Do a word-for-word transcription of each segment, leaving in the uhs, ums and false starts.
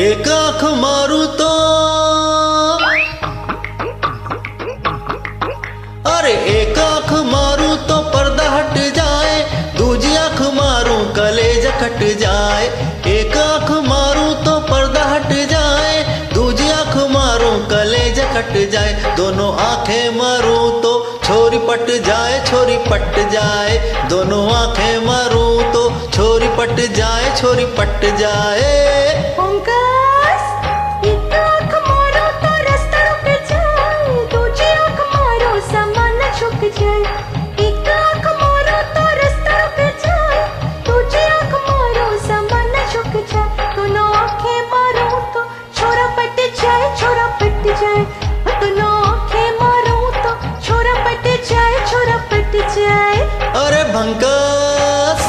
एक आंख मारू तो अरे एक आंख मारू तो पर्दा हट जाए, दूजी आंख मारू कलेज कट जाए। एक आंख मारू तो पर्दा हट जाए, दूजी आंख मारू कलेज कट जाए। दोनों आंखें मारू तो छोरी पट जाए, छोरी पट जाए। दोनों आंखें मारू तो छोरी पट जाए, छोरी पट जाए। अरे भंकस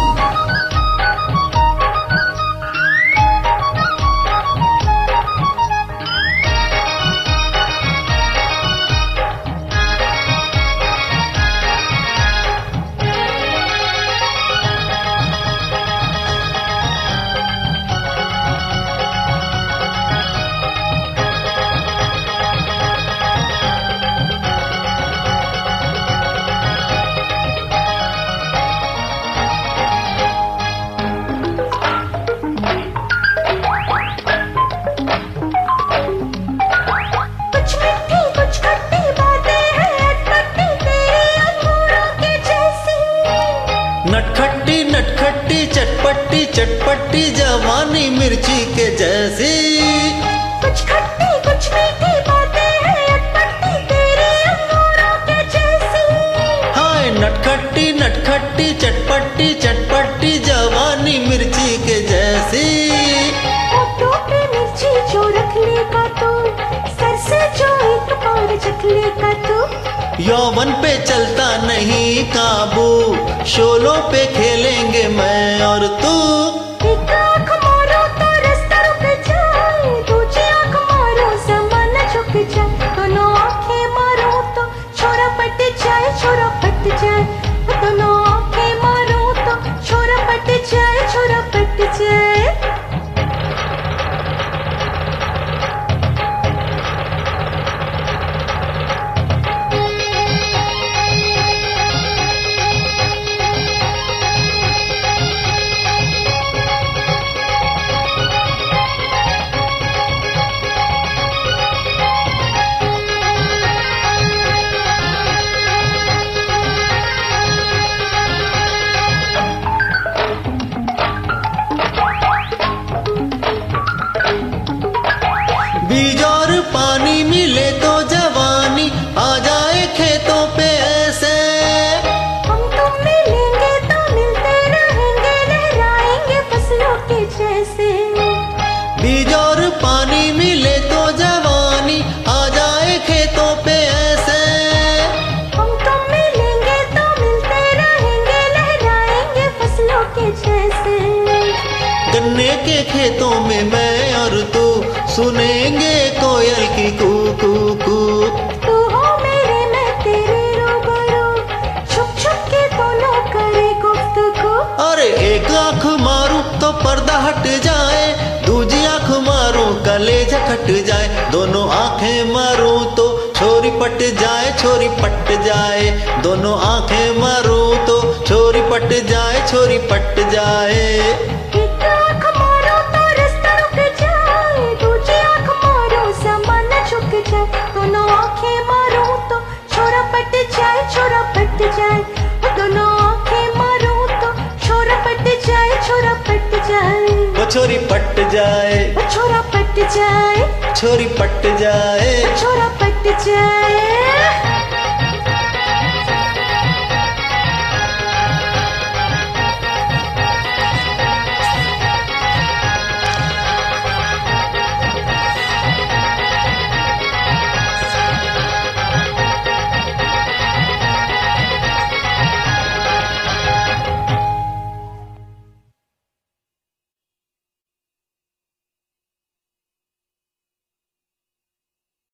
नटखट्टी नटखट्टी चटपटी चटपटी जवानी मिर्ची के जैसी। कुछ खट्टी कुछ मीठी बातें हैं अटपटी तेरे अंगूरों के जैसी। हाय नटखट्टी नटखट्टी चटपटी चटपटी जवानी मिर्ची के जैसी। होठों पे मिर्ची जो रख लेगा तू, सर से जो एक बार चख लेगा तू। यौवन पे चलता नहीं काबू, शोलों पे खेलेंगे मैं और तू। एक आंख मारो तो रास्ता रुक जाए, दूजी आंख मारो ज़माना झुक जाए। दोनों आंखें मारो तो छोरा पट जाए, छोरा पट जाए। दोनों आंखें मारो तो छोरा पट जाए, छोरा पट जाए। बीज और पानी मिले तो जवानी आ जाए खेतों पे ऐसे। हम तुम मिलेंगे तो मिलते रहेंगे, लहराएंगे फसलों के जैसे। बीज और पानी मिले तो जवानी आ जाए खेतों पे ऐसे। हम तुम मिलेंगे तो मिलते रहेंगे, लहराएंगे फसलों के जैसे। गन्ने के खेतों में मैं और तू सुनेंगे कोयल की कू कू कू। तू हो मेरे मैं तेरे रूबरू, छुप छुप के दोनों करे गुफ्तगू। अरे एक आंख मारू तो पर्दा हट जाए, दूजी आंख मारू कलेजा कट जाए। दोनों आंखें मारू तो छोरी पट जाए, छोरी पट जाए। दोनों आंखें मारू तो छोरी पट जाए, छोरी पट जाए। एक आंख मारो तो रास्ता रुक जाए, दूजी आंख मारो ज़माना झुक जाए। दोनों आंखें मारो तो छोरा पट जाए, छोरा पट जाए। दोनों आंखें मारो तो छोरा पट जाए, छोरा पट जाए। वो छोरी पट जाए, छोरा पट जाए, छोरी पट जाए, छोरा पट जाए।